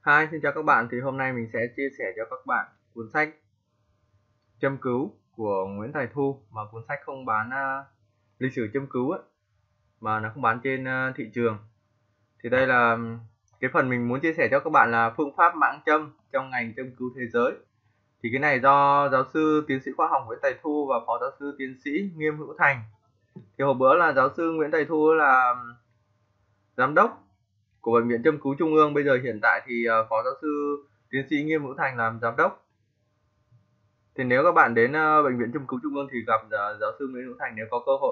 Hi, xin chào các bạn. Thì hôm nay mình sẽ chia sẻ cho các bạn cuốn sách Châm cứu của Nguyễn Tài Thu, mà cuốn sách không bán lịch sử châm cứu ấy, mà nó không bán trên thị trường. Thì đây là cái phần mình muốn chia sẻ cho các bạn là phương pháp mãng châm trong ngành châm cứu thế giới. Thì cái này do giáo sư tiến sĩ khoa học Nguyễn Tài Thu và phó giáo sư tiến sĩ Nghiêm Hữu Thành. Thì hồi bữa là giáo sư Nguyễn Tài Thu là giám đốc của Bệnh viện Châm cứu Trung ương, bây giờ hiện tại thì phó giáo sư tiến sĩ Nghiêm Hữu Thành làm giám đốc. Thì nếu các bạn đến Bệnh viện Châm cứu Trung ương thì gặp giáo sư Nguyễn Hữu Thành nếu có cơ hội.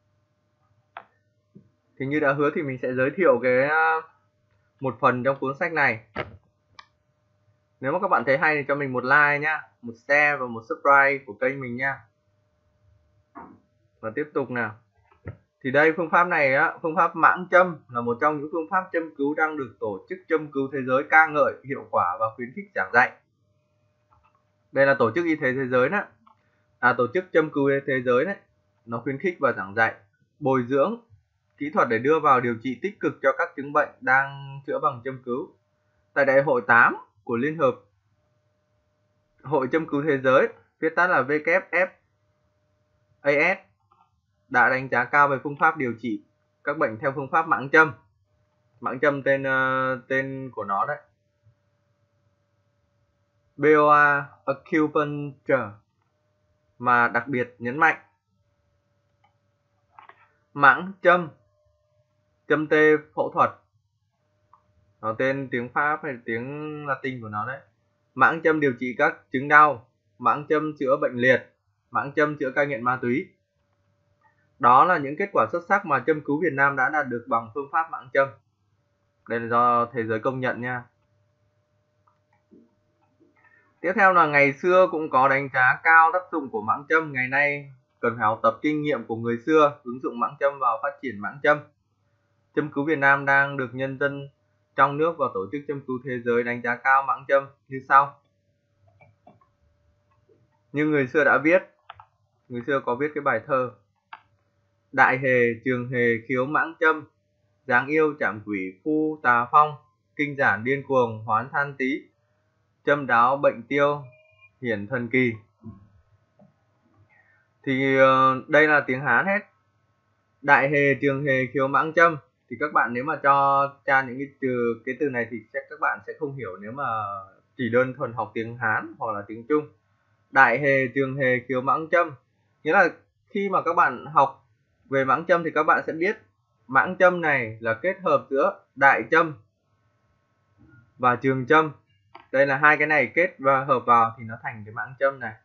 Thì như đã hứa thì mình sẽ giới thiệu cái một phần trong cuốn sách này. Nếu mà các bạn thấy hay thì cho mình một like nhá, một share và một subscribe của kênh mình nha. Và tiếp tục nào. Thì đây, phương pháp này phương pháp mãng châm là một trong những phương pháp châm cứu đang được Tổ chức Châm cứu Thế giới ca ngợi hiệu quả và khuyến khích giảng dạy. Đây là Tổ chức Y tế Thế giới đó. Tổ chức Châm cứu Thế giới đấy. Nó khuyến khích và giảng dạy, bồi dưỡng kỹ thuật để đưa vào điều trị tích cực cho các chứng bệnh đang chữa bằng châm cứu. Tại Đại hội 8 của Liên hợp Hội Châm cứu Thế giới, viết tắt là WFAS, đã đánh giá cao về phương pháp điều trị các bệnh theo phương pháp mãng châm. Mãng châm tên của nó đấy. BOA Acupuncture, mà đặc biệt nhấn mạnh mãng châm, châm tê phẫu thuật. Nó tên tiếng Pháp hay tiếng Latin của nó đấy. Mãng châm điều trị các chứng đau, mãng châm chữa bệnh liệt, mãng châm chữa cai nghiện ma túy. Đó là những kết quả xuất sắc mà châm cứu Việt Nam đã đạt được bằng phương pháp mãng châm. Đây là do thế giới công nhận nha. Tiếp theo là ngày xưa cũng có đánh giá cao tác dụng của mãng châm, ngày nay cần phải học tập kinh nghiệm của người xưa, ứng dụng mãng châm vào phát triển mãng châm. Châm cứu Việt Nam đang được nhân dân trong nước và Tổ chức Châm cứu Thế giới đánh giá cao mãng châm như sau. Như người xưa đã viết, người xưa có viết cái bài thơ: Đại hề trường hề khiếu mãng châm, dáng yêu chạm quỷ phu tà phong, kinh giản điên cuồng hoán than tí, châm đáo bệnh tiêu hiển thần kỳ. Thì đây là tiếng Hán hết. Đại hề trường hề khiếu mãng châm, thì các bạn nếu mà cho tra những cái từ này thì các bạn sẽ không hiểu nếu mà chỉ đơn thuần học tiếng Hán hoặc là tiếng Trung. Đại hề trường hề khiếu mãng châm nghĩa là khi mà các bạn học về mãng châm thì các bạn sẽ biết mãng châm này là kết hợp giữa đại châm và trường châm. Đây là hai cái này kết và hợp vào thì nó thành cái mãng châm này.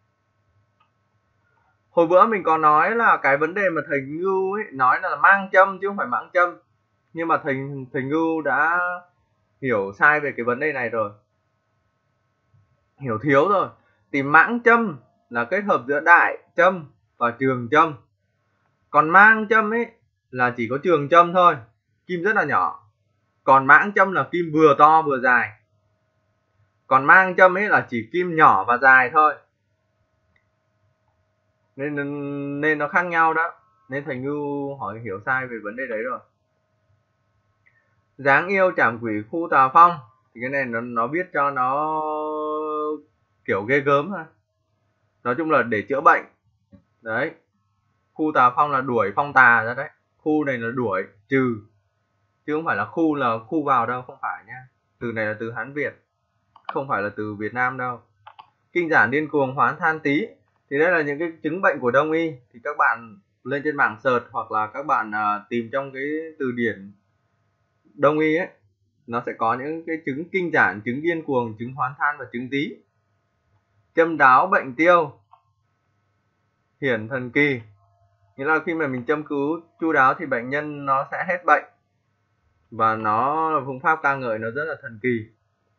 Hồi bữa mình có nói là cái vấn đề mà thầy Ngưu ấy nói là mang châm chứ không phải mãng châm. Nhưng mà thầy Ngưu đã hiểu sai về cái vấn đề này rồi, hiểu thiếu rồi. Thì mãng châm là kết hợp giữa đại châm và trường châm. Còn mang châm ấy là chỉ có trường châm thôi, kim rất là nhỏ. Còn mãng châm là kim vừa to vừa dài. Còn mang châm ấy là chỉ kim nhỏ và dài thôi. Nên nó khác nhau đó. Nên thầy Ngưu hỏi hiểu sai về vấn đề đấy rồi. Dáng yêu chảm quỷ khu tà phong, thì cái này nó viết cho nó kiểu ghê gớm thôi. Nói chung là để chữa bệnh. Đấy. Khu tà phong là đuổi phong tà ra đấy. Khu này là đuổi, trừ. Chứ không phải là khu là khu vào đâu, không phải nha. Từ này là từ Hán Việt, không phải là từ Việt Nam đâu. Kinh giản điên cuồng hoán than tí, thì đây là những cái chứng bệnh của Đông y. Thì các bạn lên trên bảng search hoặc là các bạn tìm trong cái từ điển Đông y ấy, nó sẽ có những cái chứng kinh giản, chứng điên cuồng, chứng hoán than và chứng tí. Châm đáo bệnh tiêu hiển thần kỳ, nghĩa là khi mà mình châm cứu chu đáo thì bệnh nhân nó sẽ hết bệnh, và nó là phương pháp ca ngợi nó rất là thần kỳ.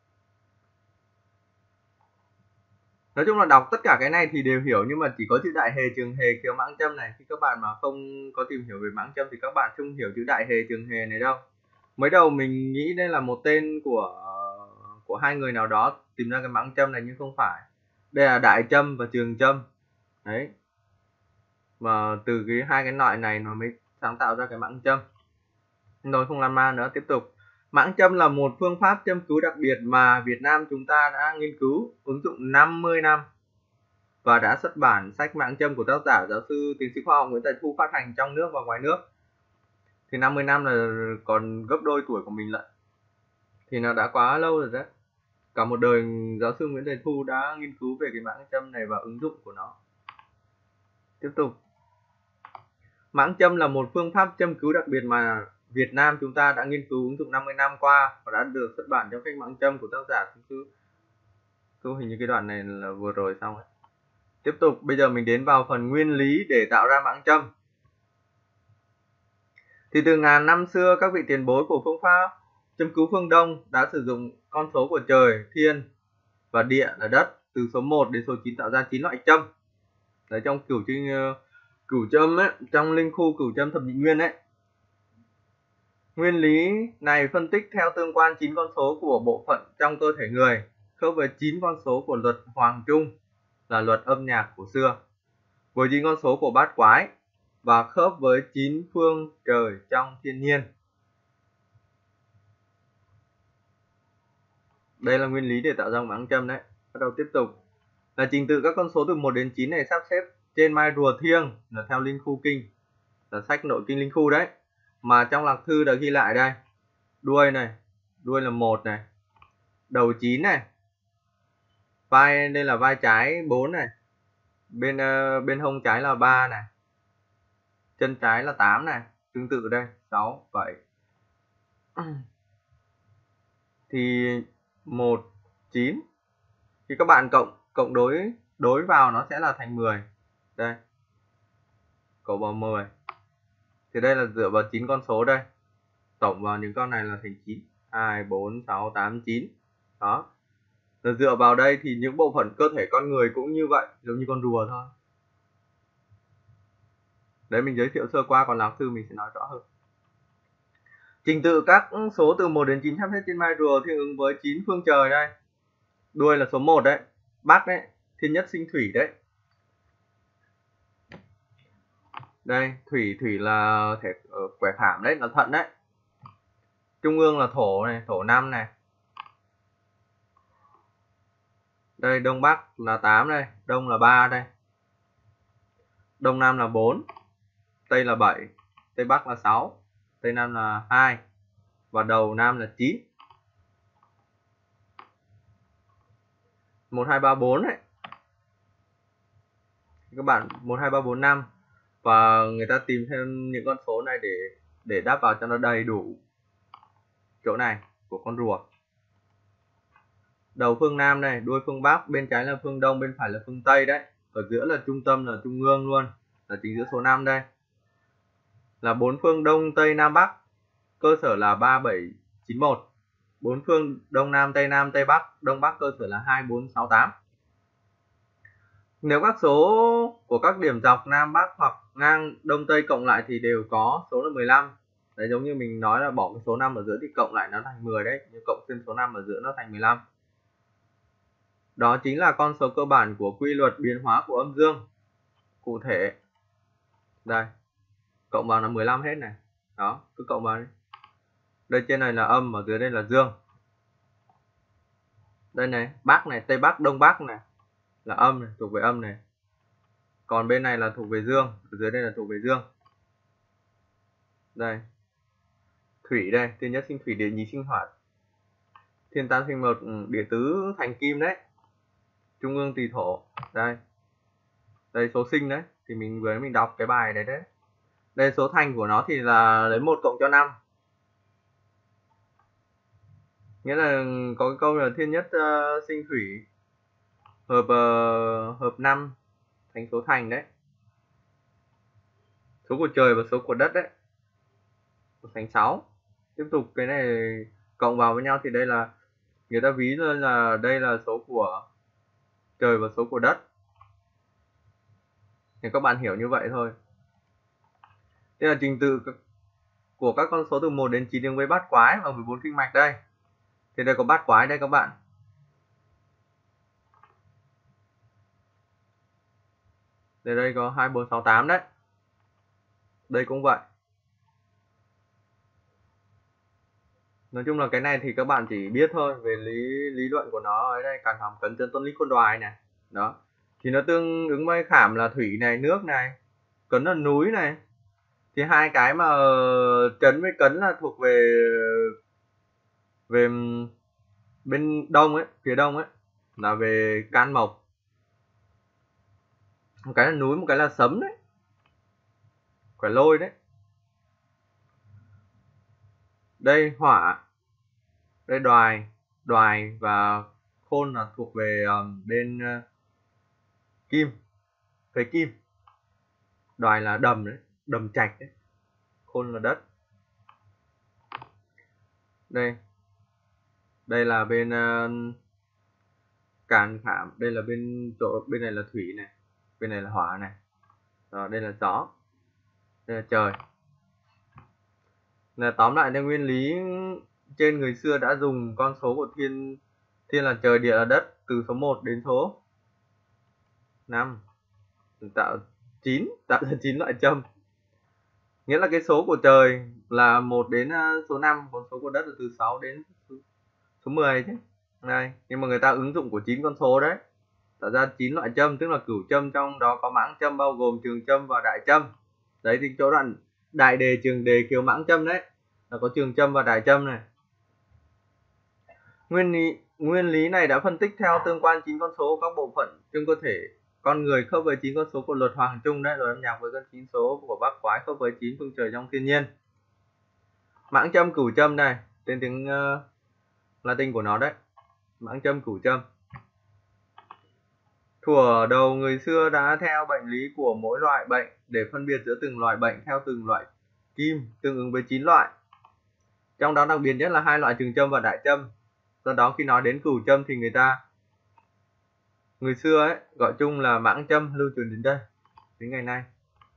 Nói chung là đọc tất cả cái này thì đều hiểu, nhưng mà chỉ có chữ đại hề trường hề khiếu mãng châm này. Khi các bạn mà không có tìm hiểu về mãng châm thì các bạn không hiểu chữ đại hề trường hề này đâu. Mới đầu mình nghĩ đây là một tên của hai người nào đó tìm ra cái mãng châm này, nhưng không phải. Đây là đại châm và trường châm. Đấy. Mà từ hai cái loại này nó mới sáng tạo ra cái mãng châm. Rồi không lan man nữa, tiếp tục. Mãng châm là một phương pháp châm cứu đặc biệt mà Việt Nam chúng ta đã nghiên cứu ứng dụng 50 năm và đã xuất bản sách Mãng châm của tác giả giáo sư tiến sĩ khoa học Nguyễn Tài Thu phát hành trong nước và ngoài nước. Thì 50 năm là còn gấp đôi tuổi của mình lận. Thì nó đã quá lâu rồi đấy. Cả một đời giáo sư Nguyễn Tài Thu đã nghiên cứu về cái mãng châm này và ứng dụng của nó. Tiếp tục. Mãng châm là một phương pháp châm cứu đặc biệt mà Việt Nam chúng ta đã nghiên cứu ứng dụng 50 năm qua và đã được xuất bản trong sách Mãng châm của tác giả hình như cái đoạn này là vừa rồi xong ấy. Tiếp tục, bây giờ mình đến vào phần nguyên lý để tạo ra mãng châm. Thì từ ngàn năm xưa, các vị tiền bối của phương pháp châm cứu phương Đông đã sử dụng con số của trời, thiên và địa là đất từ số 1 đến số 9 tạo ra 9 loại châm. Đấy, trong cửu châm ấy, trong linh khu cửu châm thập nhị nguyên ấy. Nguyên lý này phân tích theo tương quan 9 con số của bộ phận trong cơ thể người, khớp với 9 con số của luật hoàng trung là luật âm nhạc của xưa, với 9 con số của bát quái và khớp với 9 phương trời trong thiên nhiên. Đây là nguyên lý để tạo ra mãng châm đấy. Bắt đầu tiếp tục. Là trình tự các con số từ 1 đến 9 này sắp xếp trên mai rùa thiêng là theo linh khu kinh, là sách nội kinh linh khu đấy. Mà trong lạc thư đã ghi lại đây. Đuôi này, đuôi là 1 này. Đầu 9 này. Vai đây là vai trái 4 này. Bên hông trái là 3 này. Chân trái là 8 này, tương tự đây, 6, 7. Thì 1, 9. Thì các bạn cộng đối vào nó sẽ là thành 10. Đây. Cộng vào 10. Thì đây là dựa vào 9 con số đây. Tổng vào những con này là thành 9. 2, 4, 6, 8, 9. Đó. Rồi dựa vào đây thì những bộ phận cơ thể con người cũng như vậy, giống như con rùa thôi. Đấy, mình giới thiệu sơ qua, còn lạc thư mình sẽ nói rõ hơn. Trình tự các số từ 1 đến 9 sắp xếp trên mai rùa tương ứng với 9 phương trời đây. Đuôi là số 1 đấy, Bắc đấy, thiên nhất sinh thủy đấy. Đây, thủy là thể quẻ khảm đấy, là thận đấy. Trung ương là thổ này, thổ 5 này. Đây, đông bắc là 8 đây, đông là 3 đây. Đông nam là 4, tây là 7, tây bắc là 6, tây nam là 2 và đầu nam là 9. 1 2 3 4 đấy. Các bạn 1 2 3 4 5 và người ta tìm thêm những con số này để đáp vào cho nó đầy đủ chỗ này của con rùa. Đầu phương Nam này, đuôi phương Bắc, bên trái là phương Đông, bên phải là phương Tây đấy. Ở giữa là trung tâm là trung ương luôn, là chính giữa số 5 đây. Là 4 phương Đông, Tây, Nam, Bắc. Cơ sở là 3 7 9 1. 4 phương Đông Nam, Tây Bắc, Đông Bắc cơ sở là 2 4 6 8. Nếu các số của các điểm dọc Nam Bắc hoặc ngang Đông Tây cộng lại thì đều có số là 15. Đấy, giống như mình nói là bỏ cái số 5 ở giữa thì cộng lại nó thành 10 đấy, nhưng cộng thêm số 5 ở giữa nó thành 15. Đó chính là con số cơ bản của quy luật biến hóa của âm dương. Cụ thể, đây, cộng vào là 15 hết này. Đó, cứ cộng vào đi. Đây trên này là âm, ở dưới đây là dương. Đây này, Bắc này, Tây Bắc, Đông Bắc này là âm này, thuộc về âm này. Còn bên này là thuộc về dương, ở dưới đây là thuộc về dương. Đây. Thủy đây, thiên nhất sinh thủy, địa nhị sinh hỏa. Thiên tam sinh mộc, địa tứ thành kim đấy. Trung ương tỳ thổ. Đây. Đây số sinh đấy, thì mình đọc cái bài đấy đấy. Đây số thành của nó thì là lấy 1 cộng cho 5. Nghĩa là có cái câu là thiên nhất sinh thủy hợp 5 thành số thành đấy. Số của trời và số của đất đấy. Thành 6. Tiếp tục cái này cộng vào với nhau thì đây là người ta ví lên là đây là số của trời và số của đất. Thì các bạn hiểu như vậy thôi. Đây là trình tự của các con số từ 1 đến 9 với bát quái và 14 kinh mạch đây. Thì đây có bát quái đây các bạn. Đây có 2 4 6 8 đấy. Đây cũng vậy. Nói chung là cái này thì các bạn chỉ biết thôi, về lý luận của nó ở đây, càn hàm cấn chân tôn lý côn đoài này. Đó. Thì nó tương ứng với khảm là thủy này, nước này, cấn là núi này. Thì hai cái mà trấn với cấn là thuộc về về bên đông ấy, phía đông ấy, là về can mộc. Một cái là núi, một cái là sấm đấy, quả lôi đấy. Đây hỏa, đây đoài và khôn là thuộc về bên kim, phế kim. Đoài là đầm đấy, đầm trạch đấy, khôn là đất. Đây là bên càn khảm, đây là bên bên này là thủy này, bên này là hỏa này. Rồi đây là gió, đây là trời. Là tóm lại là nguyên lý trên người xưa đã dùng con số của thiên là trời, địa là đất, từ số 1 đến số 5 tạo ra 9 loại châm. Nghĩa là cái số của trời là 1 đến số 5, còn số của đất là từ 6 đến số 10 chứ. Đây, nhưng mà người ta ứng dụng của 9 con số đấy, tạo ra 9 loại châm, tức là cửu châm, trong đó có mãng châm bao gồm trường châm và đại châm. Đấy thì chỗ đoạn đại đề, trường đề, kiều mãng châm đấy là có trường châm và đại châm này. Nguyên lý này đã phân tích theo tương quan 9 con số các bộ phận trong cơ thể con người khớp với 9 con số của luật Hoàng Trung đấy, rồi âm nhạc với con 9 số của Bát Quái khớp với 9 phương trời trong thiên nhiên. Mãng châm, cửu châm này, tên tiếng Latin của nó đấy. Mãng châm, cửu châm. Thuở đầu người xưa đã theo bệnh lý của mỗi loại bệnh để phân biệt giữa từng loại bệnh theo từng loại kim tương ứng với 9 loại. Trong đó đặc biệt nhất là 2 loại trường châm và đại châm. Do đó khi nói đến cửu châm thì người xưa ấy gọi chung là mãng châm, lưu truyền đến đây đến ngày nay.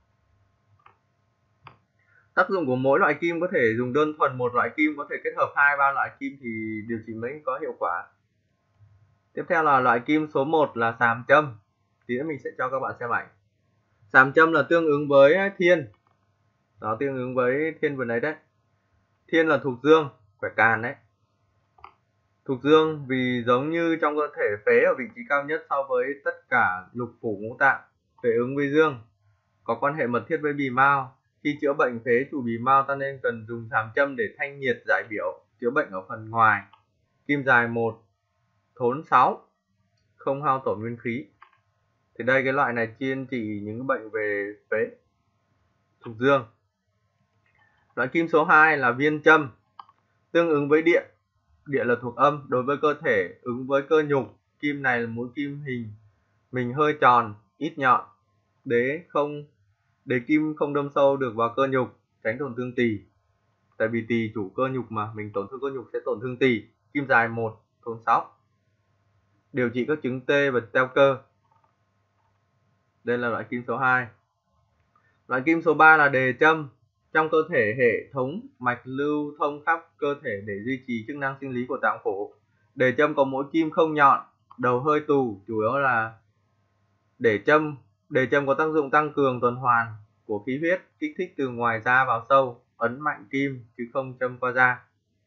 Tác dụng của mỗi loại kim có thể dùng đơn thuần một loại kim, có thể kết hợp 2-3 loại kim thì điều trị mới có hiệu quả. Tiếp theo là loại kim số 1 là sàm châm. Tí nữa mình sẽ cho các bạn xem ảnh. Sàm châm là tương ứng với thiên. Đó, tương ứng với thiên vừa nãy đấy. Thiên là thuộc dương, quẻ càn đấy. Thuộc dương vì giống như trong cơ thể phế ở vị trí cao nhất so với tất cả lục phủ ngũ tạng, phế ứng với dương, có quan hệ mật thiết với bì mao. Khi chữa bệnh phế chủ bì mao ta nên cần dùng sàm châm để thanh nhiệt giải biểu, chữa bệnh ở phần ngoài. Kim dài 1, thốn 6, không hao tổn nguyên khí. Thì đây cái loại này chuyên trị những bệnh về phế, thuộc dương. Loại kim số 2 là viên châm, tương ứng với địa. Địa là thuộc âm, đối với cơ thể ứng với cơ nhục. Kim này là mũi kim hình mình hơi tròn, ít nhọn, để kim không đâm sâu được vào cơ nhục, tránh tổn thương tỳ. Tại vì tỳ chủ cơ nhục mà, mình tổn thương cơ nhục sẽ tổn thương tỳ. Kim dài 1, thốn 6. Điều trị các chứng tê và teo cơ. Đây là loại kim số 2. Loại kim số 3 là đề châm. Trong cơ thể, hệ thống mạch lưu thông khắp cơ thể để duy trì chức năng sinh lý của tạng phủ. Đề châm có mũi kim không nhọn, đầu hơi tù, chủ yếu là đề châm có tác dụng tăng cường tuần hoàn của khí huyết, kích thích từ ngoài da vào sâu, ấn mạnh kim chứ không châm qua da.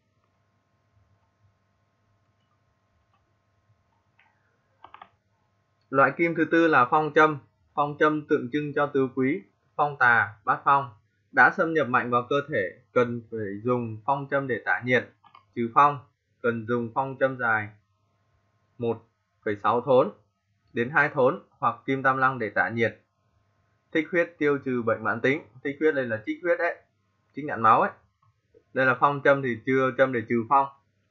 Loại kim thứ tư là phong châm. Phong châm tượng trưng cho tứ quý, phong tà, bát phong. Đã xâm nhập mạnh vào cơ thể, cần phải dùng phong châm để tả nhiệt. Trừ phong, cần dùng phong châm dài 1,6 thốn đến 2 thốn hoặc kim tam lăng để tả nhiệt. Thích huyết, tiêu trừ bệnh mãn tính. Thích huyết đây là trích huyết đấy, trích nhãn máu ấy. Đây là phong châm thì chưa châm để trừ phong.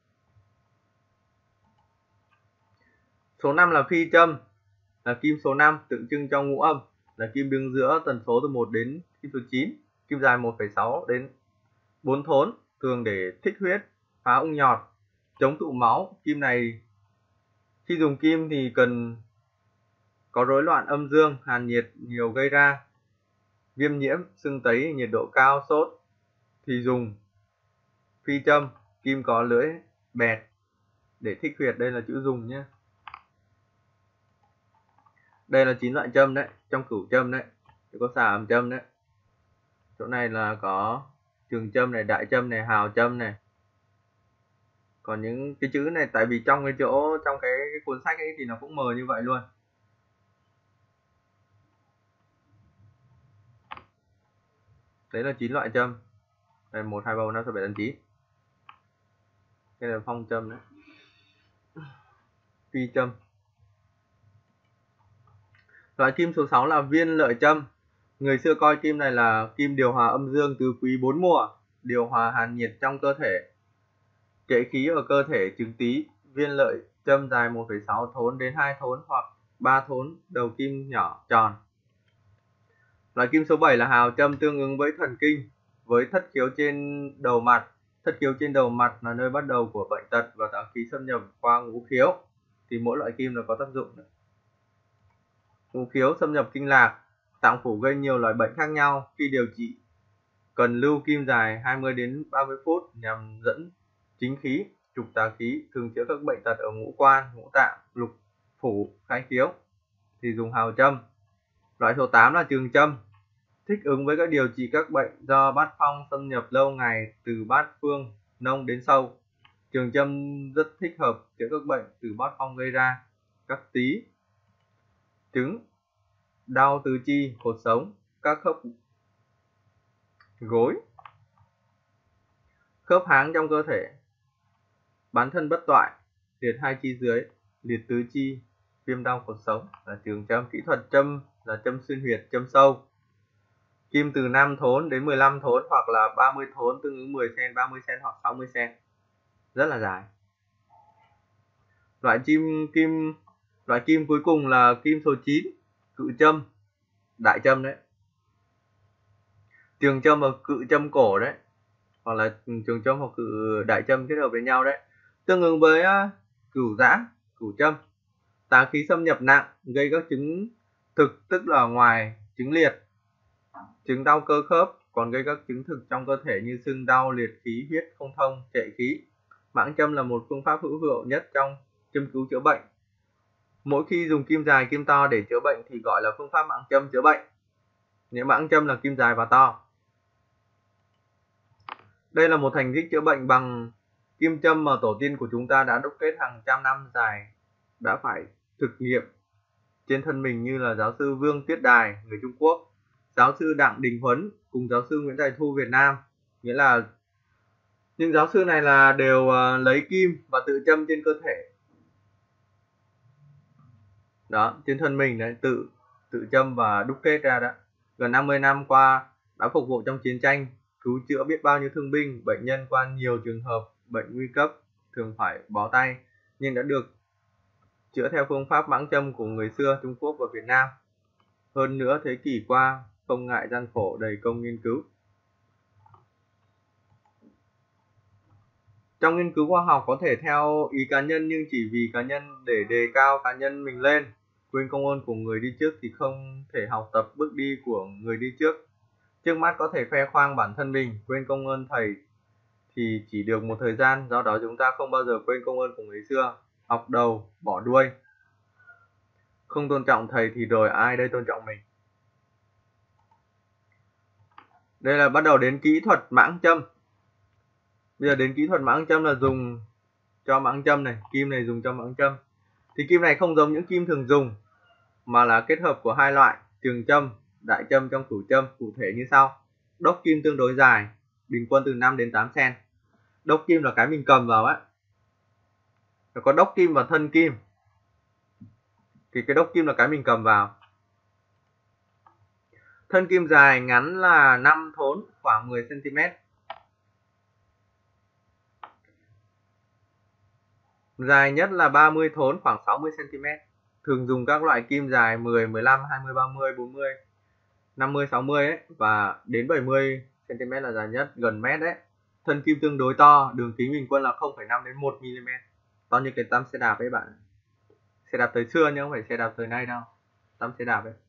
Số 5 là phi châm, là kim số 5 tượng trưng cho ngũ âm, là kim đứng giữa tần số từ 1 đến kim số 9. Kim dài 1,6 đến 4 thốn, thường để thích huyết, phá ung nhọt, chống tụ máu. Kim này khi dùng kim thì cần có rối loạn âm dương, hàn nhiệt nhiều gây ra, viêm nhiễm, sưng tấy, nhiệt độ cao, sốt thì dùng phi châm. Kim có lưỡi bẹt để thích huyệt, đây là chữ dùng nhé. Đây là 9 loại châm đấy, trong cửu châm đấy, có sàm châm đấy. Chỗ này là có trường châm này, đại châm này, hào châm này. Còn những cái chữ này tại vì trong cái cuốn sách ấy thì nó cũng mờ như vậy luôn. Đấy là 9 loại châm. Đây 1 2 3 4 5 6 7 8 9. Đây là phong châm đấy. Phi châm. Loại kim số 6 là viên lợi châm. Người xưa coi kim này là kim điều hòa âm dương tứ quý 4 mùa, điều hòa hàn nhiệt trong cơ thể, trệ khí ở cơ thể chứng tí. Viên lợi châm dài 1,6 thốn đến 2 thốn hoặc 3 thốn, đầu kim nhỏ tròn. Loại kim số 7 là hào châm, tương ứng với thần kinh, với thất khiếu trên đầu mặt. Thất khiếu trên đầu mặt là nơi bắt đầu của bệnh tật và tà khí xâm nhập qua ngũ khiếu. Thì mỗi loại kim nó có tác dụng. Ngũ khiếu xâm nhập kinh lạc, tạng phủ gây nhiều loại bệnh khác nhau. Khi điều trị cần lưu kim dài 20 đến 30 phút nhằm dẫn chính khí, trục tà khí, thường chữa các bệnh tật ở ngũ quan, ngũ tạng, lục phủ, khai khiếu thì dùng hào châm. Loại số 8 là trường châm, thích ứng với các điều trị các bệnh do bát phong xâm nhập lâu ngày từ bát phương nông đến sâu. Trường châm rất thích hợp chữa các bệnh từ bát phong gây ra, các tí, trứng, đau tứ chi, cột sống, các khớp gối, khớp háng trong cơ thể, bán thân bất toại, liệt hai chi dưới, liệt tứ chi, viêm đau cột sống là trường châm. Kỹ thuật châm là châm xuyên huyệt, châm sâu. Kim từ 5 thốn đến 15 thốn hoặc là 30 thốn, tương ứng 10 cm, 30 cm hoặc 60 cm. Rất là dài. Loại kim cuối cùng là kim số 9, cự châm, đại châm đấy. Trường châm và cự châm cổ đấy, hoặc là trường châm hoặc cự đại châm kết hợp với nhau đấy. Tương ứng với cửu giã, cửu châm. Tà khí xâm nhập nặng, gây các chứng thực, tức là ngoài chứng liệt, chứng đau cơ khớp, còn gây các chứng thực trong cơ thể như sưng đau, liệt khí, huyết không thông, trệ khí. Mãng châm là một phương pháp hữu hiệu nhất trong châm cứu chữa bệnh. Mỗi khi dùng kim dài, kim to để chữa bệnh thì gọi là phương pháp mãng châm chữa bệnh. Nếu mãng châm là kim dài và to. Đây là một thành tích chữa bệnh bằng kim châm mà tổ tiên của chúng ta đã đúc kết hàng trăm năm dài, đã phải thực nghiệm trên thân mình, như là giáo sư Vương Tuyết Đài người Trung Quốc, giáo sư Đặng Đình Huấn cùng giáo sư Nguyễn Tài Thu Việt Nam. Nghĩa là những giáo sư này là đều lấy kim và tự châm trên cơ thể. Đó, trên thân mình đấy, tự châm và đúc kết ra đó. Gần 50 năm qua đã phục vụ trong chiến tranh, cứu chữa biết bao nhiêu thương binh, bệnh nhân qua nhiều trường hợp bệnh nguy cấp thường phải bó tay, nhưng đã được chữa theo phương pháp mãng châm của người xưa Trung Quốc và Việt Nam. Hơn nữa thế kỷ qua không ngại gian khổ, đầy công nghiên cứu. Trong nghiên cứu khoa học có thể theo ý cá nhân, nhưng chỉ vì cá nhân để đề cao cá nhân mình lên, quên công ơn của người đi trước thì không thể học tập bước đi của người đi trước. Trước mắt có thể khoe khoang bản thân mình, quên công ơn thầy thì chỉ được một thời gian, do đó chúng ta không bao giờ quên công ơn của người xưa. Học đầu, bỏ đuôi. Không tôn trọng thầy thì rồi ai đây tôn trọng mình. Đây là bắt đầu đến kỹ thuật mãng châm. Bây giờ đến kỹ thuật mãng châm là dùng cho mãng châm này, kim này dùng cho mãng châm. Thì kim này không giống những kim thường dùng, mà là kết hợp của hai loại trường châm, đại châm trong cửu châm, cụ thể như sau. Đốc kim tương đối dài, bình quân từ 5 đến 8 cm. Đốc kim là cái mình cầm vào á. Có đốc kim và thân kim. Thì cái đốc kim là cái mình cầm vào. Thân kim dài ngắn là 5 thốn, khoảng 10 cm. Dài nhất là 30 thốn, khoảng 60 cm. Thường dùng các loại kim dài 10, 15, 20, 30, 40, 50, 60 ấy, và đến 70 cm là dài nhất, gần mét đấy. Thân kim tương đối to, đường kính bình quân là 0,5 đến 1 mm. To như cái tăm xe đạp ấy bạn. Xe đạp thời xưa nhưng không phải xe đạp thời nay đâu. Tăm xe đạp ấy.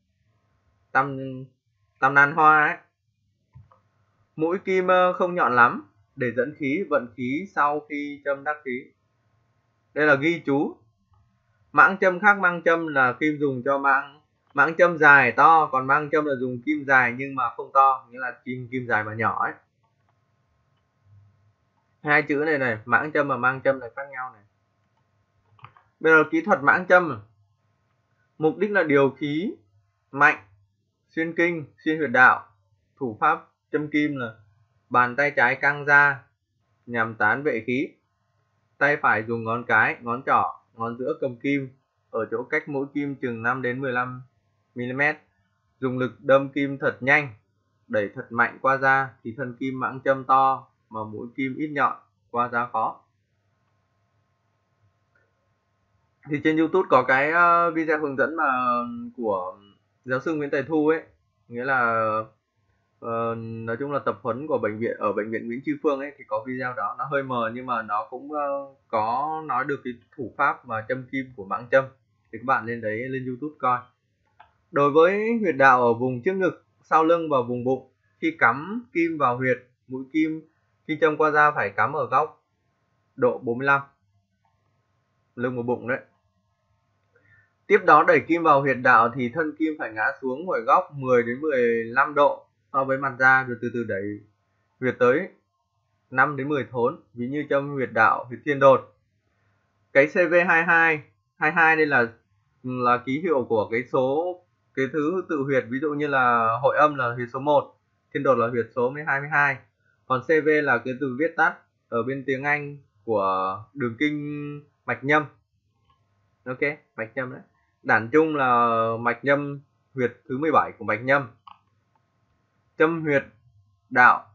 Tăm nan hoa ấy. Mũi kim không nhọn lắm, để dẫn khí, vận khí sau khi châm đắc khí. Đây là ghi chú. Mãng châm khác măng châm là kim dùng cho mãng châm dài to, còn măng châm là dùng kim dài nhưng mà không to, nghĩa là kim dài mà nhỏ ấy. Hai chữ này này, mãng châm và mang châm này khác nhau này. Bây giờ kỹ thuật mãng châm, mục đích là điều khí mạnh xuyên kinh, xuyên huyệt đạo. Thủ pháp châm kim là bàn tay trái căng ra nhằm tán vệ khí. Tay phải dùng ngón cái, ngón trỏ, ngón giữa cầm kim ở chỗ cách mũi kim chừng 5 đến 15 mm. Dùng lực đâm kim thật nhanh, đẩy thật mạnh qua da thì thân kim mãng châm to mà mũi kim ít nhọn, qua da khó. Thì trên YouTube có cái video hướng dẫn mà của giáo sư Nguyễn Tài Thu ấy, nghĩa là nói chung là tập huấn của bệnh viện Nguyễn Tri Phương ấy, thì có video đó, nó hơi mờ nhưng mà nó cũng có nói được cái thủ pháp mà châm kim của mãng châm, thì các bạn lên YouTube coi. Đối với huyệt đạo ở vùng trước ngực, sau lưng và vùng bụng, khi cắm kim vào huyệt, mũi kim khi châm qua da phải cắm ở góc độ 45 lưng và bụng đấy. Tiếp đó đẩy kim vào huyệt đạo thì thân kim phải ngã xuống ở góc 10 đến 15 độ so với mặt da, rồi từ từ đẩy huyệt tới 5 đến 10 thốn, ví như châm huyệt đạo, huyệt thiên đột. Cái CV22 đây là ký hiệu của cái thứ tự huyệt, ví dụ như là hội âm là huyệt số 1, thiên đột là huyệt số 22. Còn CV là cái từ viết tắt ở bên tiếng Anh của đường kinh mạch nhâm. Ok, mạch nhâm đấy. Đản chung là mạch nhâm, huyệt thứ 17 của mạch nhâm. Châm huyệt đạo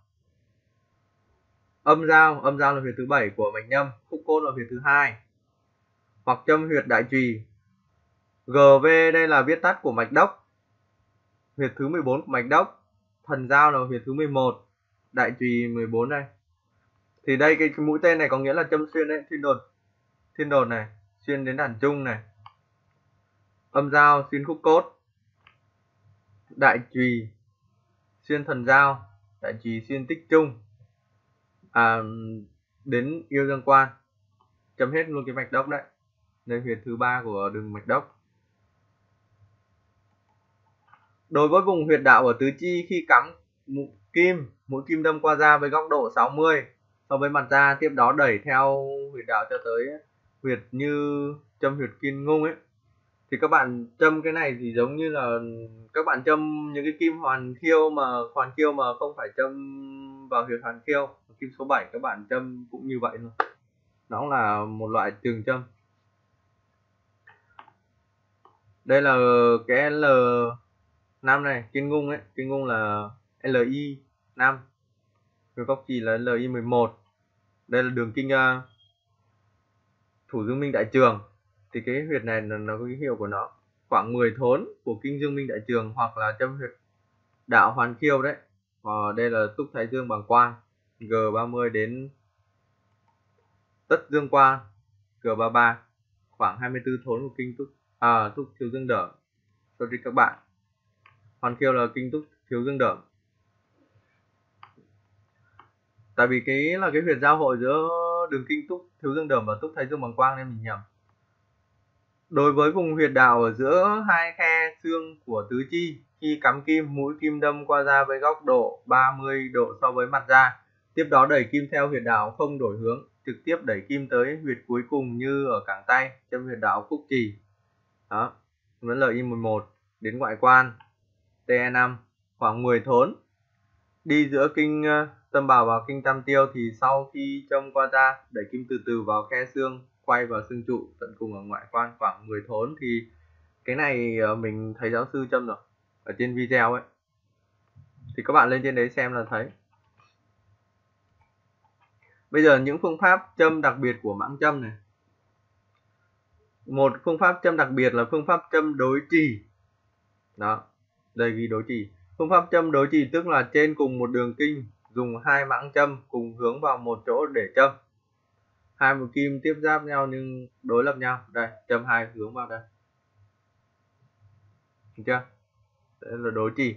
âm giao là huyệt thứ 7 của mạch nhâm, khúc cốt là huyệt thứ 2. Hoặc châm huyệt đại trùy. GV đây là viết tắt của mạch đốc, huyệt thứ 14 của mạch đốc. Thần giao là huyệt thứ 11, đại trùy 14 đây. Thì đây cái mũi tên này có nghĩa là châm xuyên đấy, thiên đột này, xuyên đến đàn trung này. Âm giao xuyên khúc cốt, đại trùy xuyên thần giao, đại trùy xuyên tích trung, đến yêu dương quan, chấm hết luôn cái mạch đốc đấy. Đây huyệt thứ 3 của đường mạch đốc. Đối với vùng huyệt đạo ở tứ chi, khi cắm mũi kim đâm qua da với góc độ 60 so với mặt da, tiếp đó đẩy theo huyệt đạo cho tới huyệt như châm huyệt kim ngung ấy, thì các bạn châm cái này thì giống như là các bạn châm những cái kim hoàn khiêu mà không phải châm vào huyệt hoàn khiêu. Kim số 7 các bạn châm cũng như vậy thôi, nó cũng là một loại trường châm. Đây là cái L5 này, kim ngung ấy, kim ngung là LI5, huyệt góc chì là LI11. Đây là đường kinh thủ dương minh đại trường, thì cái huyệt này nó có ký hiệu của nó, khoảng 10 thốn của kinh dương minh đại trường, hoặc là châm huyệt đạo hoàn khiêu đấy. Đây là túc thái dương bàng quang, G30 đến tất dương quang, G33, khoảng 24 thốn của kinh túc thiếu dương đởm. Sorry các bạn, hoàn khiêu là kinh túc thiếu dương đởm, tại vì cái là cái huyệt giao hội giữa đường kinh túc thiếu dương đởm và túc thái dương bàng quang nên mình nhầm. Đối với vùng huyệt đạo ở giữa hai khe xương của tứ chi, khi cắm kim, mũi kim đâm qua da với góc độ 30 độ so với mặt da, tiếp đó đẩy kim theo huyệt đạo không đổi hướng, trực tiếp đẩy kim tới huyệt cuối cùng như ở cẳng tay, châm huyệt đạo khúc trì. Đó, vẫn là I11 đến ngoại quan TE5, khoảng 10 thốn. Đi giữa kinh tâm bào và kinh tam tiêu, thì sau khi châm qua da, đẩy kim từ từ vào khe xương, quay vào xương trụ tận cùng ở ngoại quan, khoảng 10 thốn. Thì cái này mình thấy giáo sư châm rồi ở trên video ấy, thì các bạn lên trên đấy xem là thấy. Bây giờ những phương pháp châm đặc biệt của mãng châm này. Một phương pháp châm đặc biệt là phương pháp châm đối trì. Đó, đây ghi đối trì. Phương pháp châm đối trì tức là trên cùng một đường kinh, dùng hai mãng châm cùng hướng vào một chỗ để châm. Hai mũi kim tiếp giáp nhau nhưng đối lập nhau. Đây, châm hai hướng vào đây. Được chưa? Đây là đối trì.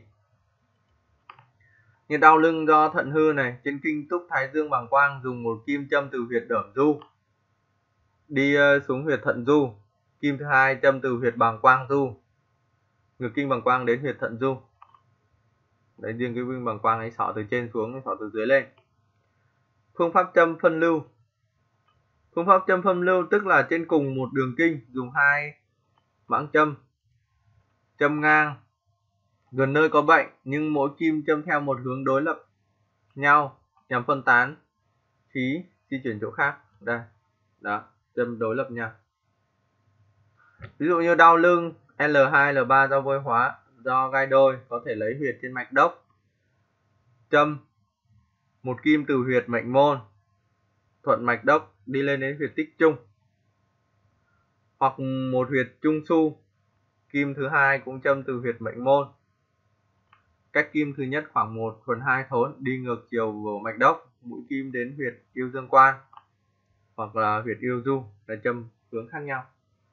Như đau lưng do thận hư này, trên kinh túc thái dương bàng quang, dùng một kim châm từ huyệt đởm du đi xuống huyệt thận du. Kim thứ hai châm từ huyệt bàng quang du, ngược kinh bàng quang đến huyệt thận du. Đấy, riêng cái kinh bàng quang ấy, sọ từ trên xuống, sọ từ dưới lên. Phương pháp châm phân lưu. Phương pháp châm phân lưu tức là trên cùng một đường kinh dùng 2 mãng châm, châm ngang gần nơi có bệnh nhưng mỗi kim châm theo một hướng đối lập nhau nhằm phân tán khí di chuyển chỗ khác. Đây, đó, châm đối lập nhau. Ví dụ như đau lưng L2, L3 do vôi hóa, do gai đôi, có thể lấy huyệt trên mạch đốc, châm một kim từ huyệt mệnh môn thuận mạch đốc đi lên đến huyệt tích trung, hoặc một huyệt trung su, kim thứ hai cũng châm từ huyệt mệnh môn, cách kim thứ nhất khoảng 1/2 thốn, đi ngược chiều của mạch đốc, mũi kim đến huyệt yêu dương quan hoặc là huyệt yêu du, là châm hướng khác nhau.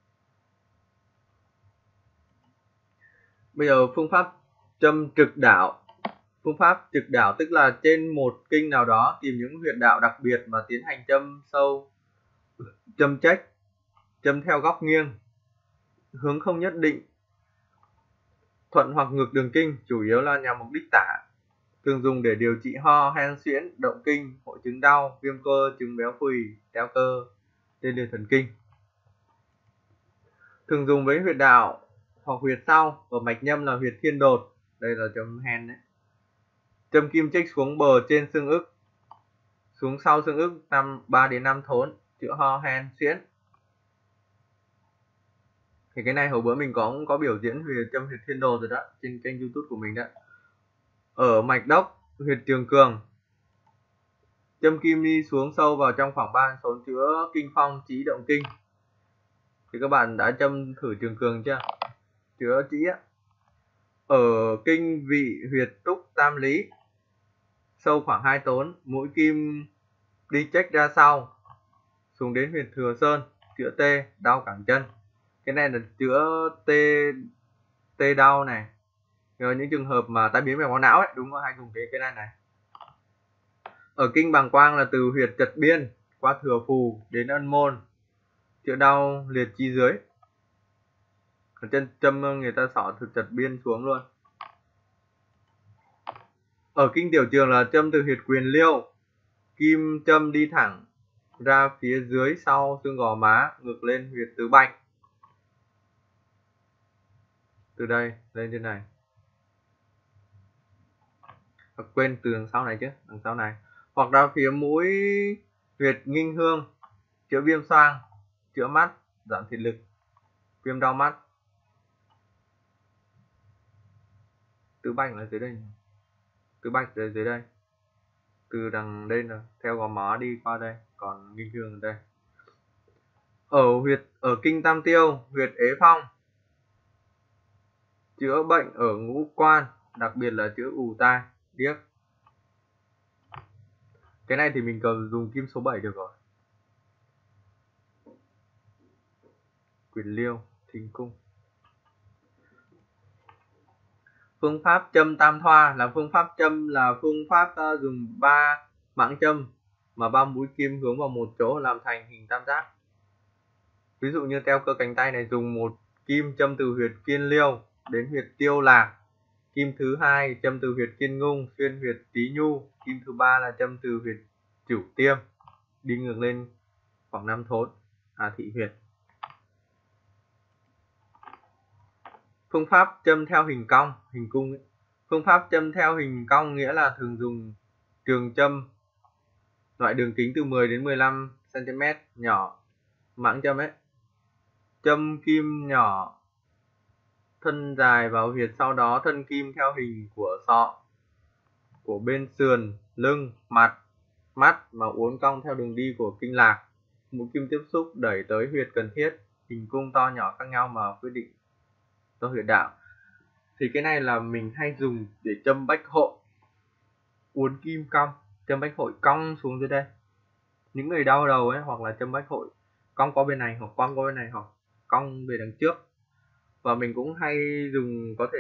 Bây giờ phương pháp châm trực đảo. Phương pháp trực đảo tức là trên một kinh nào đó tìm những huyệt đạo đặc biệt mà tiến hành châm sâu, châm chếch, châm theo góc nghiêng, hướng không nhất định, thuận hoặc ngược đường kinh, chủ yếu là nhằm mục đích tả. Thường dùng để điều trị ho, hen suyễn, động kinh, hội chứng đau, viêm cơ, chứng béo phì, teo cơ, tê liệt thần kinh. Thường dùng với huyệt đạo hoặc huyệt sau, ở mạch nhâm là huyệt thiên đột, đây là châm hen đấy. Châm kim chích xuống bờ trên xương ức, xuống sau xương ức 3 đến 5 thốn, chữa ho hen suyễn. Thì cái này hồi bữa mình có biểu diễn huyệt châm huyệt thiên đột rồi đó, trên kênh YouTube của mình đó. Ở mạch đốc, huyệt trường cường, châm kim đi xuống sâu vào trong khoảng 3 thốn, chữa kinh phong, trí động kinh. Thì các bạn đã châm thử trường cường chưa? Chữa trí á. Ở kinh vị huyệt túc tam lý, sâu khoảng 2 tốn, mũi kim đi chếch ra sau, xuống đến huyệt thừa sơn, chữa tê, đau cẳng chân. Cái này là chữa tê đau này. Rồi những trường hợp mà tai biến mạch máu não ấy, đúng rồi, hay dùng cái này này. Ở kinh bàng quang là từ huyệt chật biên qua thừa phù đến ân môn, chữa đau liệt chi dưới. Ở chân châm người ta xỏ từ chật biên xuống luôn. Ở kinh tiểu trường là châm từ huyệt quyền liêu, kim châm đi thẳng ra phía dưới sau xương gò má, ngược lên huyệt tứ bạch, từ đây lên trên này. Quên, từ đằng sau này chứ, đằng sau này. Hoặc ra phía mũi huyệt nghinh hương, chữa viêm xoang, chữa mắt, giảm thị lực, viêm đau mắt. Tứ bạch là dưới đây, tứ bạch là dưới đây, từ đằng đây là theo gò má đi qua đây, còn nghinh hương ở đây. Ở kinh tam tiêu, huyệt ế phong, chữa bệnh ở ngũ quan, đặc biệt là chữa ù tai, điếc. Cái này thì mình cần dùng kim số 7 được rồi. Quyền liêu, thính cung. Phương pháp châm tam thoa là phương pháp ta dùng 3 mãng châm mà 3 mũi kim hướng vào một chỗ làm thành hình tam giác. Ví dụ như teo cơ cánh tay này, dùng một kim châm từ huyệt kiên liêu đến huyệt tiêu lạc, kim thứ hai châm từ huyệt kiên ngung xuyên huyệt tí nhu, kim thứ ba là châm từ huyệt cửu tiêm đi ngược lên khoảng 5 thốn, thị huyệt. Phương pháp châm theo hình cong, hình cung ấy. Phương pháp châm theo hình cong nghĩa là thường dùng trường châm loại đường kính từ 10 đến 15 cm nhỏ, mãng châm ấy. Châm kim nhỏ thân dài vào huyệt, sau đó thân kim theo hình của sọ, của bên sườn, lưng, mặt, mắt mà uốn cong theo đường đi của kinh lạc. Mũi kim tiếp xúc đẩy tới huyệt cần thiết, hình cung to nhỏ khác nhau mà quyết định do huyệt đạo. Thì cái này là mình hay dùng để châm bách hội, uốn kim cong, châm bách hội cong xuống dưới đây. Những người đau đầu ấy, hoặc là châm bách hội cong qua bên này, hoặc cong qua bên này, hoặc cong về đằng trước. Và mình cũng hay dùng, có thể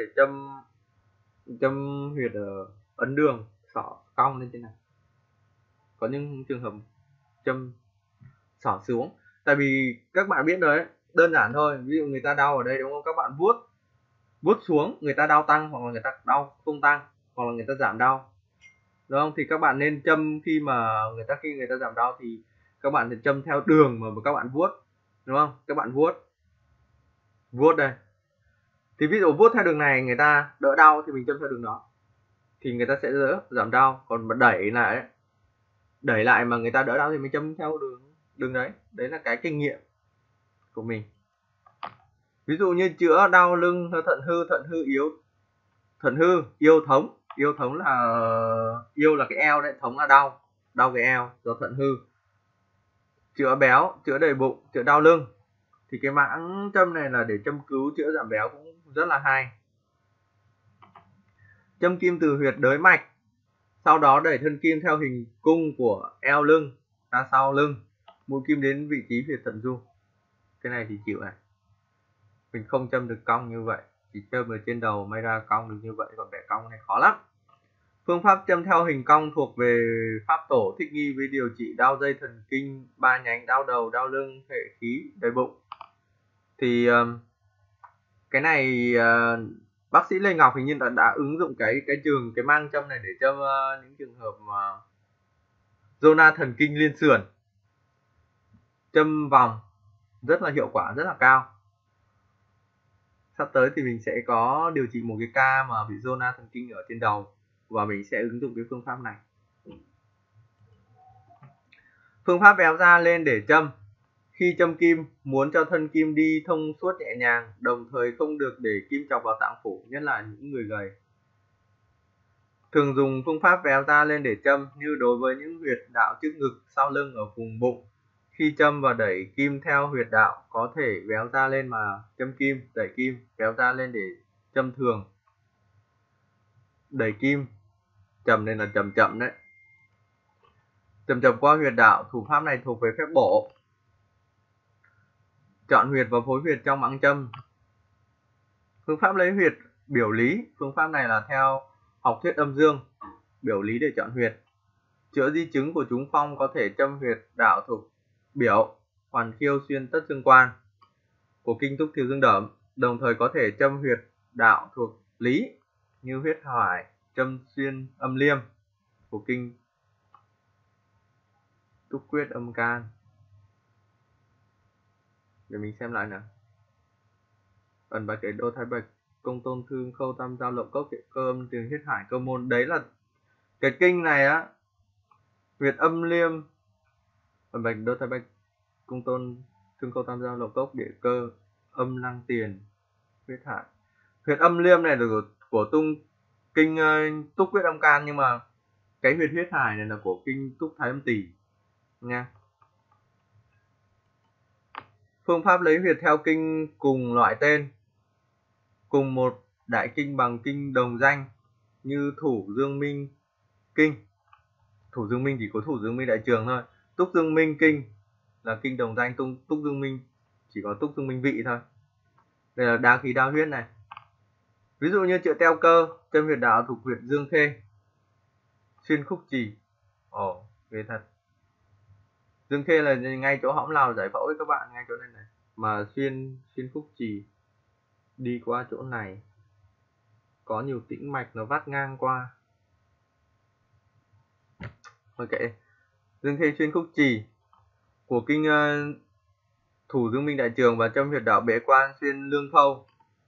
châm huyệt ở ấn đường, xỏ cong lên trên này. Có những trường hợp châm xỏ xuống, tại vì các bạn biết rồi đấy, đơn giản thôi. Ví dụ người ta đau ở đây đúng không, các bạn vuốt xuống, người ta đau tăng, hoặc là người ta đau không tăng, hoặc là người ta giảm đau. đúng không? Thì các bạn nên châm khi người ta giảm đau thì các bạn sẽ châm theo đường mà các bạn vuốt, đúng không? Các bạn vuốt đây, thì ví dụ vuốt theo đường này người ta đỡ đau thì mình châm theo đường đó thì người ta sẽ giảm đau. Còn mà đẩy lại mà người ta đỡ đau thì mình châm theo đường đấy. Đấy là cái kinh nghiệm của mình. Ví dụ như chữa đau lưng, thận hư yêu thống là yêu là cái eo đấy, thống là đau cái eo do thận hư. Chữa béo, chữa đầy bụng, chữa đau lưng thì cái mãng châm này là để châm cứu chữa giảm béo cũng rất là hay. Châm kim từ huyệt đới mạch, sau đó đẩy thân kim theo hình cung của eo lưng ra sau lưng, mũi kim đến vị trí huyệt thận du. Cái này thì chịu này, mình không châm được cong như vậy, chỉ châm ở trên đầu may ra cong được như vậy, còn vẽ cong này khó lắm. Phương pháp châm theo hình cong thuộc về pháp tổ thích nghi với điều trị đau dây thần kinh ba nhánh, đau đầu, đau lưng, hệ khí, đầy bụng. Thì cái này bác sĩ Lê Ngọc hình như đã ứng dụng cái mang châm này để châm những trường hợp mà zona thần kinh liên sườn, châm vòng rất là hiệu quả, rất là cao. Sắp tới thì mình sẽ có điều trị một cái ca mà bị zona thần kinh ở trên đầu và mình sẽ ứng dụng cái phương pháp này. Phương pháp véo da lên để châm. Khi châm kim, muốn cho thân kim đi thông suốt nhẹ nhàng, đồng thời không được để kim chọc vào tạng phủ, nhất là những người gầy. Thường dùng phương pháp véo da lên để châm như đối với những huyệt đạo trước ngực, sau lưng, ở vùng bụng. Khi châm và đẩy kim theo huyệt đạo, có thể véo da lên mà châm kim, đẩy kim, véo da lên để châm thường. Đẩy kim, chậm nên là chậm đấy. Chậm qua huyệt đạo, thủ pháp này thuộc về phép bổ. Chọn huyệt và phối huyệt trong mãng châm. Phương pháp lấy huyệt biểu lý, phương pháp này là theo học thuyết âm dương, biểu lý để chọn huyệt. Chữa di chứng của trúng phong có thể châm huyệt đạo thuộc biểu, hoàn khiêu xuyên tất xương quan của kinh túc thiếu dương đởm, đồng thời có thể châm huyệt đạo thuộc lý như huyết hoài, châm xuyên âm liêm của kinh túc quyết âm can. Để mình xem lại nào. Ẩn bạch cái đô thái bạch, công tôn thương, khâu tam giao, lộng cốc, cơ âm, tiền huyết hải, cơ môn. Đấy là cái kinh này á, huyệt âm liêm, ẩn bạch đô thái bạch, công tôn thương, khâu tam giao, lộng cốc, địa cơ, âm lăng, tiền huyết hải. Huyệt âm liêm này là của kinh túc quyết âm can, nhưng mà cái huyệt huyết hải này là của kinh túc thái âm tỳ nha. Phương pháp lấy huyệt theo kinh cùng loại tên, cùng một đại kinh bằng kinh đồng danh như thủ dương minh kinh. Thủ dương minh chỉ có thủ dương minh đại trường thôi. Túc dương minh kinh là kinh đồng danh, túc dương minh chỉ có túc dương minh vị thôi. Đây là đa khí đa huyết này. Ví dụ như chữa teo cơ, châm huyệt đạo thuộc huyệt dương khê, xuyên khúc trì. Ghê thật. Dương khê là ngay chỗ hõm lào giải phẫu ấy các bạn, ngay chỗ này này. Mà xuyên khúc trì đi qua chỗ này, có nhiều tĩnh mạch nó vắt ngang qua. Ok, dương khê xuyên khúc trì của kinh thủ dương minh đại trường và châm huyệt đạo bế quan xuyên lương khâu.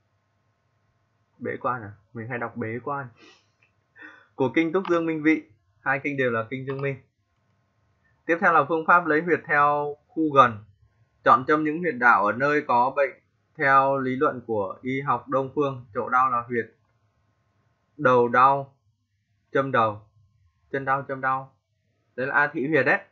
Bế quan à? Mình hay đọc bế quan. Của kinh túc dương minh vị, hai kinh đều là kinh dương minh. Tiếp theo là phương pháp lấy huyệt theo khu gần. Chọn châm những huyệt đạo ở nơi có bệnh theo lý luận của y học Đông phương. Chỗ đau là huyệt đầu đau, châm đầu, chân đau, châm đau. Đấy là A thị huyệt đấy.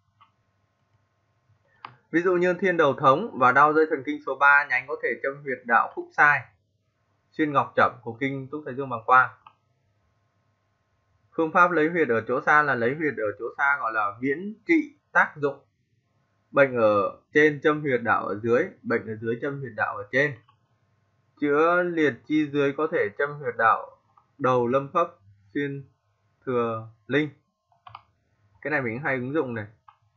Ví dụ như thiên đầu thống và đau dây thần kinh số 3 nhánh có thể châm huyệt đạo khúc sai, xuyên ngọc chẩm của kinh túc thái dương bàng quang. Phương pháp lấy huyệt ở chỗ xa là lấy huyệt ở chỗ xa, gọi là viễn trị tác dụng. Bệnh ở trên châm huyệt đạo ở dưới, bệnh ở dưới châm huyệt đạo ở trên. Chữa liệt chi dưới có thể châm huyệt đạo đầu lâm phấp, xuyên thừa linh. Cái này mình hay ứng dụng này.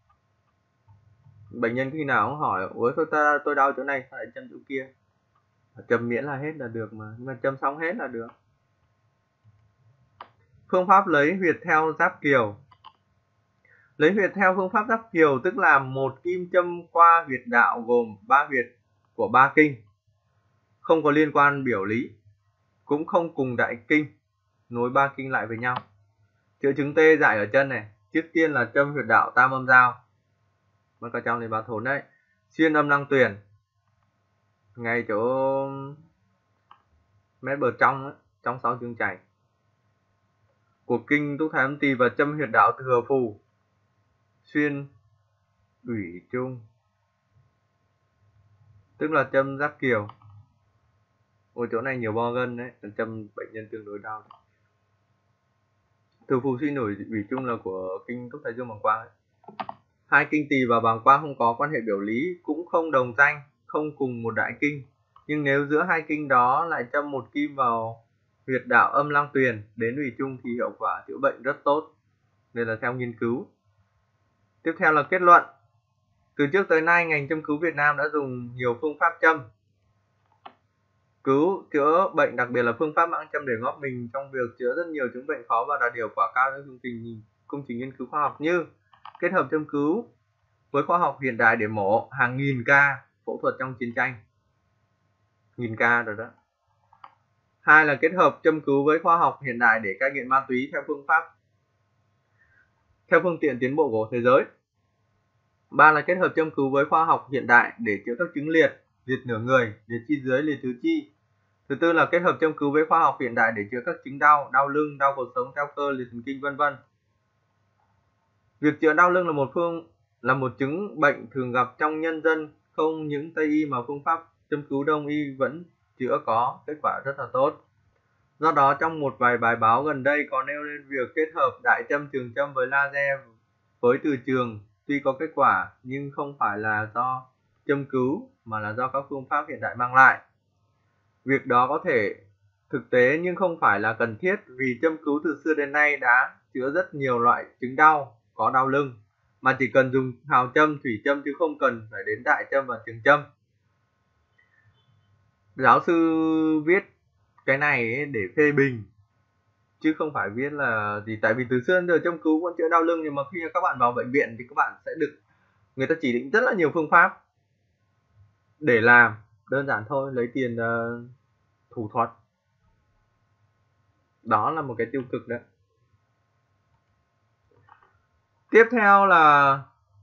Bệnh nhân khi nào cũng hỏi, ôi tôi đau chỗ này, sao lại châm chỗ kia? Châm miễn là hết là được mà, nhưng mà châm xong hết là được. Phương pháp lấy huyệt theo giáp kiều. Lấy huyệt theo phương pháp giáp kiều tức là một kim châm qua huyệt đạo gồm 3 huyệt của 3 kinh, không có liên quan biểu lý, cũng không cùng đại kinh, nối 3 kinh lại với nhau. Triệu chứng tê dại ở chân này, trước tiên là châm huyệt đạo tam âm giao, mất cả trong này báo thốn đấy, xuyên âm lăng tuyền, ngay chỗ mét bờ trong ấy, trong 6 chương chảy của kinh túc thái âm tỳ, và châm huyệt đạo thừa phù, xuyên ủy trung, tức là châm giáp kiều. Ôi chỗ này nhiều bo gân đấy, châm bệnh nhân tương đối đau. Thừa phù xuyên ủy trung là của kinh túc thái dương bàng quang ấy. Hai kinh tỳ và bàng quang không có quan hệ biểu lý, cũng không đồng danh, không cùng một đại kinh, nhưng nếu giữa hai kinh đó lại châm một kim vào huyệt đạo âm lăng tuyền đến ủy trung thì hiệu quả chữa bệnh rất tốt. Đây là theo nghiên cứu. Tiếp theo là kết luận. Từ trước tới nay, ngành châm cứu Việt Nam đã dùng nhiều phương pháp châm cứu chữa bệnh, đặc biệt là phương pháp mãng châm để góp mình trong việc chữa rất nhiều chứng bệnh khó và đạt hiệu quả cao trong công trình nghiên cứu khoa học, như kết hợp châm cứu với khoa học hiện đại để mổ hàng nghìn ca phẫu thuật trong chiến tranh, nghìn ca rồi đó. Hai là kết hợp châm cứu với khoa học hiện đại để cai nghiện ma túy theo phương tiện tiến bộ của thế giới. Ba là kết hợp châm cứu với khoa học hiện đại để chữa các chứng liệt nửa người, liệt chi dưới, liệt tứ chi. Thứ tư là kết hợp châm cứu với khoa học hiện đại để chữa các chứng đau lưng, đau cột sống, teo cơ, liệt thần kinh, vân vân. Việc chữa đau lưng là một chứng bệnh thường gặp trong nhân dân, không những Tây y mà phương pháp châm cứu Đông y vẫn chữa có kết quả rất là tốt. Do đó, trong một vài bài báo gần đây có nêu lên việc kết hợp đại châm trường châm với laser với từ trường tuy có kết quả nhưng không phải là do châm cứu mà là do các phương pháp hiện đại mang lại. Việc đó có thể thực tế nhưng không phải là cần thiết, vì châm cứu từ xưa đến nay đã chữa rất nhiều loại chứng đau, có đau lưng, mà chỉ cần dùng hào châm, thủy châm chứ không cần phải đến đại châm và trường châm. Giáo sư viết cái này để phê bình chứ không phải viết là gì, tại vì từ xưa đến giờ châm cứu vẫn chữa đau lưng, nhưng mà khi các bạn vào bệnh viện thì các bạn sẽ được người ta chỉ định rất là nhiều phương pháp để làm, đơn giản thôi, lấy tiền thủ thuật. Đó là một cái tiêu cực đấy. Tiếp theo là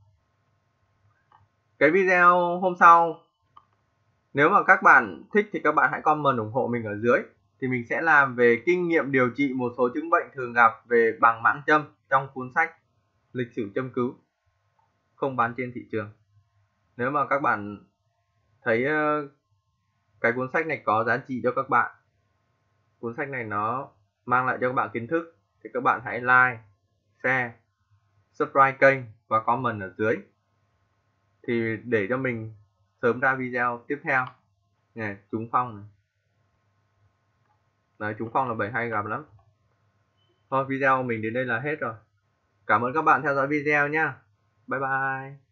cái video hôm sau. Nếu mà các bạn thích thì các bạn hãy comment ủng hộ mình ở dưới. Thì mình sẽ làm về kinh nghiệm điều trị một số chứng bệnh thường gặp về bằng mãng châm trong cuốn sách Lịch sử châm cứu, không bán trên thị trường. Nếu mà các bạn thấy cái cuốn sách này có giá trị cho các bạn, cuốn sách này nó mang lại cho các bạn kiến thức, thì các bạn hãy like, share, subscribe kênh và comment ở dưới, thì để cho mình sớm ra video tiếp theo. Này, trúng phong này. Đấy, trúng phong là bệnh hay gặp lắm. Thôi, video mình đến đây là hết rồi. Cảm ơn các bạn theo dõi video nhé. Bye bye.